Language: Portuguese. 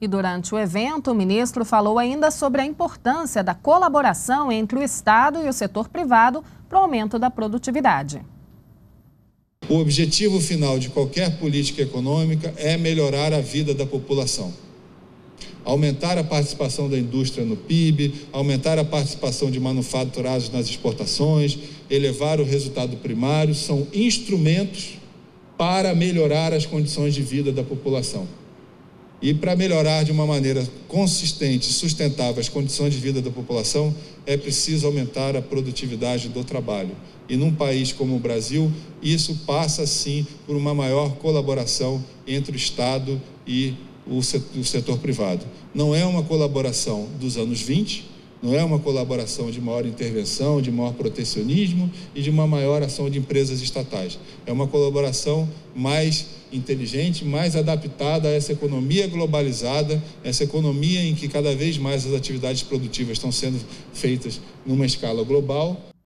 E durante o evento, o ministro falou ainda sobre a importância da colaboração entre o Estado e o setor privado para o aumento da produtividade. O objetivo final de qualquer política econômica é melhorar a vida da população. Aumentar a participação da indústria no PIB, aumentar a participação de manufaturados nas exportações, elevar o resultado primário, são instrumentos para melhorar as condições de vida da população. E para melhorar de uma maneira consistente e sustentável as condições de vida da população, é preciso aumentar a produtividade do trabalho. E num país como o Brasil, isso passa sim por uma maior colaboração entre o Estado e o setor privado. Não é uma colaboração dos anos 20, não é uma colaboração de maior intervenção, de maior protecionismo e de uma maior ação de empresas estatais. É uma colaboração mais inteligente, mais adaptada a essa economia globalizada, essa economia em que cada vez mais as atividades produtivas estão sendo feitas numa escala global.